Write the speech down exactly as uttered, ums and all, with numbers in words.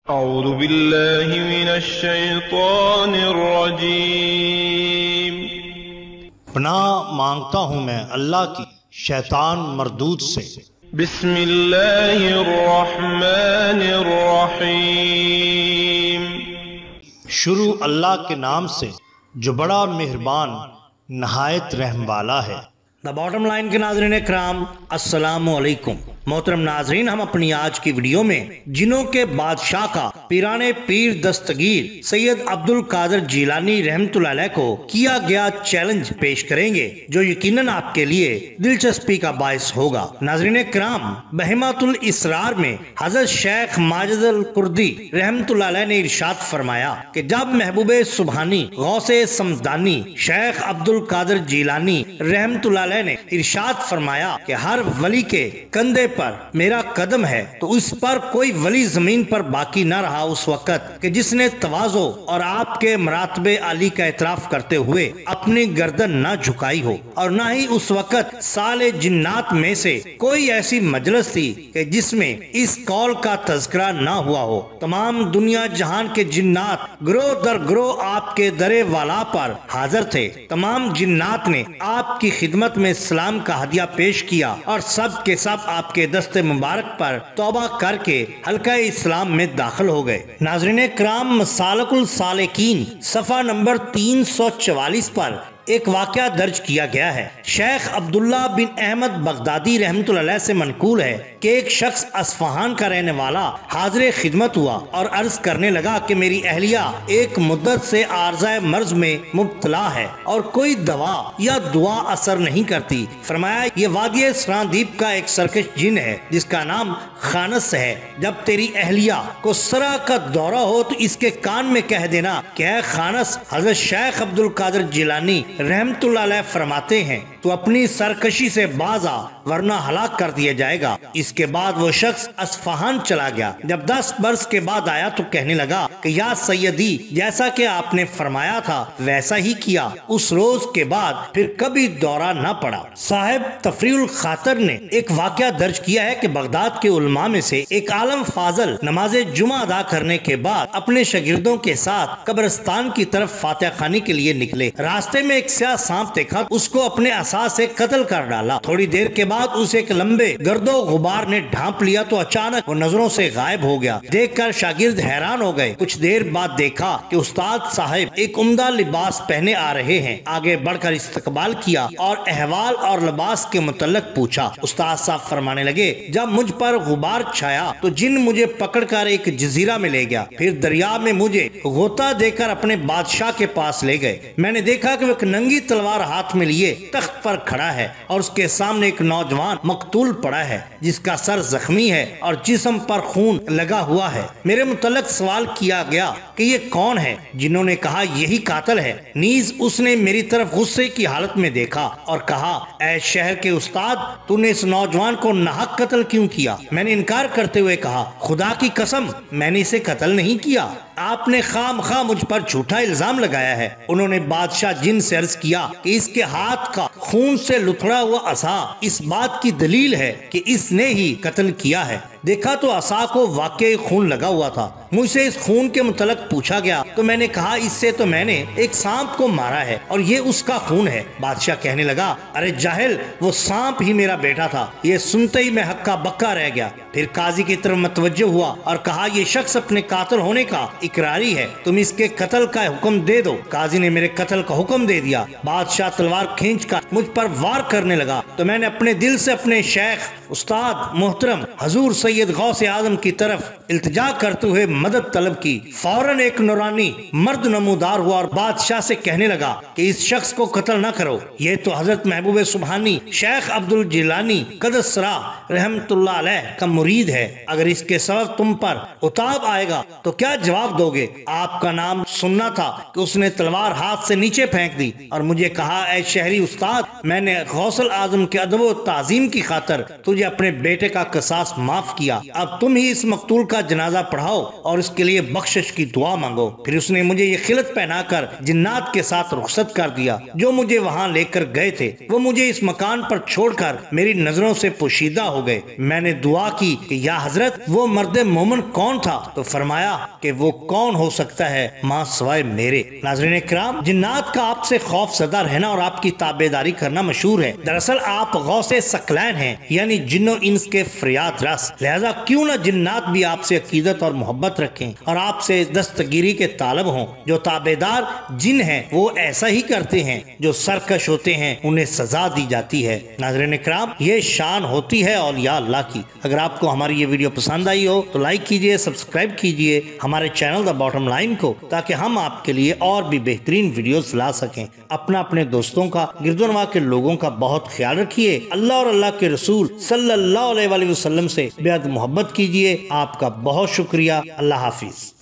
अऊज़ु बिल्लाहि मिनश शैतानिर रजीम। पनाह मांगता हूँ मैं अल्लाह की शैतान मरदूद से। बिस्मिल्लाहिर रहमानिर रहीम। शुरू अल्लाह के नाम से जो बड़ा मेहरबान नहायत रहम वाला है। द बॉटम लाइन के नाज़रीन इकराम, अस्सलामु अलैकुम। मोहतरम नाजरीन, हम अपनी आज की वीडियो में जिनों के बादशाह का पीराने पीर दस्तगीर सैयद अब्दुल कादिर जिलानी रहमतुल्लाह अलैह को किया गया चैलेंज पेश करेंगे, जो यकीनन आपके लिए दिलचस्पी का बायस होगा। नाजरीन इकराम, बहिमातुल इसरार में हजरत शेख माजिद अल कुर्दी रहमतुल्लाह अलैह ने इरशाद फरमाया कि जब महबूबे सुबहानी गौसे समदानी शेख अब्दुल कादिर जिलानी रहमतुल्लाह अलैह ने इरशाद फरमाया कि हर वली के कंधे पर मेरा कदम है, तो उस पर कोई वली जमीन पर बाकी न रहा उस वक्त कि जिसने तवाज़ो और आपके मरातबे आली का एतराफ करते हुए अपनी गर्दन न झुकाई हो, और न ही उस वक्त साले जिन्नात में से कोई ऐसी मजलिस थी कि जिसमें इस कौल का तज़किरा न हुआ हो। तमाम दुनिया जहान के जिन्नात ग्रोह दर ग्रोह आपके दरे वाला पर हाजिर थे। तमाम जिन्नात ने आपकी खिदमत में सलाम का हदिया पेश किया और सब के सब आपके दस्ते मुबारक पर तौबा करके हल्का इस्लाम में दाखिल हो गए। नाज़रीन किराम, मसालिकुल सालिकीन सफ़ा नंबर तीन सौ चवालीस पर एक वाक़या दर्ज किया गया है। Sheikh Abdullah bin Ahmad Baghdadi रहमतुल्लाह अलैह से मनकूल है कि एक शख्स अस्फहान का रहने वाला हाजिर खिदमत हुआ और अर्ज करने लगा कि मेरी अहलिया एक मुद्दत से आर्ज़ाए मर्ज में मुब्तला है और कोई दवा या दुआ असर नहीं करती। फरमाया, ये वादिय सरादीप का एक सरकश जिन है जिसका नाम खानस है। जब तेरी अहलिया को सरा का दौरा हो तो इसके कान में कह देना कि ऐ खानस, हजरत शेख अब्दुल कादिर जिलानी रहमतुल्लाह अलैह फरमाते हैं तो अपनी सरकशी से बाज आ, वरना हलाक कर दिया जाएगा। इसके बाद वो शख्स अस्फहान चला गया। जब दस बरस के बाद आया तो कहने लगा कि या सैयदी, जैसा कि आपने फरमाया था वैसा ही किया। उस रोज के बाद फिर कभी दौरा न पड़ा। साहिब तफरीउल खातर ने एक वाक़या दर्ज किया है कि बगदाद के उलमा में से एक आलम फाजल नमाज जुमा अदा करने के बाद अपने शागिर्दों के साथ कब्रिस्तान की तरफ फातिहा खानी के लिए निकले। रास्ते में एक स्याह सांप देखा, उसको अपने असा से कत्ल कर डाला। थोड़ी देर के बाद उसे एक लंबे गर्दो गुबार ने ढांप लिया तो अचानक वो नजरों से गायब हो गया। देखकर शागिर्द हैरान हो गए। कुछ देर बाद देखा कि उस्ताद साहिब एक उम्दा लिबास पहने आ रहे हैं। आगे बढ़कर इस्तकबाल किया और अहवाल और लिबास के मुतल्लक पूछा। उस्ताद साहब फरमाने लगे, जब मुझ पर गुबार छाया तो जिन मुझे पकड़कर एक जजीरा में ले गया, फिर दरिया में मुझे गोता देकर अपने बादशाह के पास ले गए। मैंने देखा कि वो एक नंगी तलवार हाथ में लिए तख्त पर खड़ा है और उसके सामने एक नौजवान मकतूल पड़ा है जिसका सर जख्मी है और जिस्म पर खून लगा हुआ है। मेरे मुतल्लक सवाल किया गया कि ये कौन है? जिन्होंने कहा यही कातिल है। नीज उसने मेरी तरफ गुस्से की हालत में देखा और कहा, ऐ शहर के उस्ताद, तूने इस नौजवान को नाहक कत्ल क्यों किया? मैंने इनकार करते हुए कहा, खुदा की कसम, मैंने इसे कत्ल नहीं किया। आपने खाम खा मुझ पर झूठा इल्जाम लगाया है। उन्होंने बादशाह जिन से अर्ज किया कि इसके हाथ का खून से लुथड़ा हुआ असा इस बात की दलील है कि इसने ही कत्ल किया है। देखा तो असा को वाकई खून लगा हुआ था। मुझसे इस खून के मुतल्लक पूछा गया तो मैंने कहा, इससे तो मैंने एक सांप को मारा है और ये उसका खून है। बादशाह कहने लगा, अरे जाहिल, वो सांप ही मेरा बेटा था। ये सुनते ही मैं हक्का बक्का रह गया। फिर काजी की तरफ मतवज्जो हुआ और कहा, ये शख्स अपने कातिल होने का इकरारी है, तुम इसके कत्ल का हुक्म दे दो। काजी ने मेरे कत्ल का हुक्म दे दिया। बादशाह तलवार खींचकर मुझ पर वार करने लगा तो मैंने अपने दिल से अपने शेख उस्ताद मोहतरम हजूर सैयद गौसे आजम की तरफ इल्तिजा करते हुए मदद तलब की। फौरन एक नूरानी मर्द नमूदार हुआ और बादशाह से कहने लगा कि इस शख्स को कत्ल न करो। ये तो हजरत महबूब सुबहानी शेख अब्दुल जिलानी कदसरा रहमतुल्लाह अलैह का मुरीद है। अगर इसके सबब तुम पर उताब आएगा तो क्या जवाब दोगे? आपका नाम सुनना था कि उसने तलवार हाथ से नीचे फेंक दी और मुझे कहा, ऐ शहरी उस्ताद, मैंने गौसल आजम के अदब व ताजीम की खातर तुझे अपने बेटे का कसास माफ किया। किया, अब तुम ही इस मकतूल का जनाजा पढ़ाओ और इसके लिए बख्शिश की दुआ मांगो। फिर उसने मुझे ये खिलत पहनाकर जिन्नात के साथ रुखसत कर दिया। जो मुझे वहाँ लेकर गए थे वो मुझे इस मकान पर छोड़कर मेरी नजरों से पोशीदा हो गए। मैंने दुआ की कि या हजरत वो मर्द मोमिन कौन था? तो फरमाया कि वो कौन हो सकता है माँ सिवाय मेरे। नाज़रीन इकराम, जिन्नात का आपसे खौफ सदा रहना और आपकी ताबेदारी करना मशहूर है। दरअसल आप गौसे सकलैन हैं, यानी जिन्नो इंस के फरियाद रस। लिहाजा क्यों न जिन्नात भी आपसे अकीदत और मोहब्बत रखें और आपसे दस्तगीरी के तालब हों। जो ताबेदार जिन हैं वो ऐसा ही करते हैं, जो सरकश होते हैं उन्हें सजा दी जाती है। नाज़रीन इकराम, ये शान होती है औलिया अल्लाह की। अगर आपको हमारी ये वीडियो पसंद आई हो तो लाइक कीजिए, सब्सक्राइब कीजिए हमारे चैनल द बॉटम लाइन को, ताकि हम आपके लिए और भी बेहतरीन वीडियोस ला सकें। अपना अपने दोस्तों का, गिरदोनवा के लोगों का बहुत ख्याल रखिए। अल्लाह और अल्लाह के रसूल सल्लल्लाहु अलैहि वसल्लम से बेहद मोहब्बत कीजिए। आपका बहुत शुक्रिया। अल्लाह हाफिज।